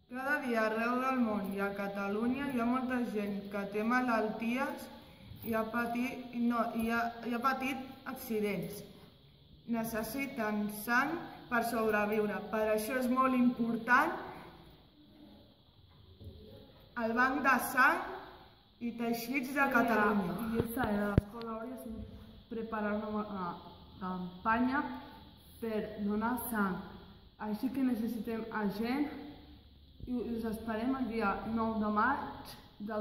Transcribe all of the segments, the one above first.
Cada dia arreu del món i a Catalunya hi ha molta gent que té malalties i ha patit accidents. Necessiten sang per sobreviure. Per això és molt important el Banc de Sang i Teixits de Catalunya. Y esta era la escuela hauria preparar una campanya per donar sang. Així que necessitem a gent i us esperem el dia 9 de maig de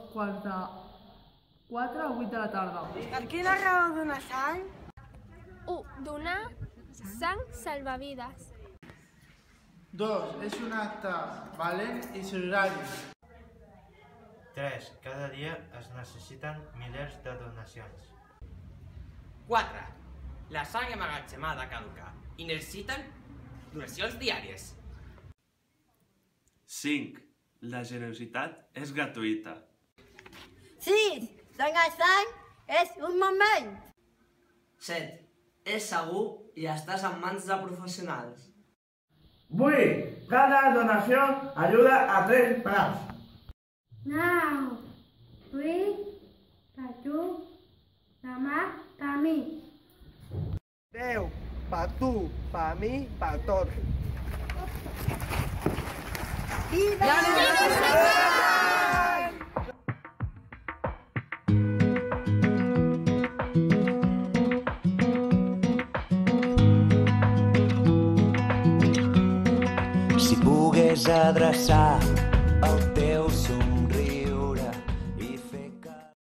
2:45 a 8 de la tarda. Per quina raó donar sang? 1. Donar sang salvavides. 2. És un acte valent i solidari. 3. Cada dia es necessiten milers de donacions. 4. La sang emmagatzemada caduca i necessiten donacions diàries. 5. La generositat és gratuïta. 6. Donar sang és un moment. 7. És segur i estàs en mans de professionals. 8. Cada donació ajuda a 3 braus. 9. 8. Per tu, demà, per mi. 10. Per tu, per mi, per tots. Si pogués adreçar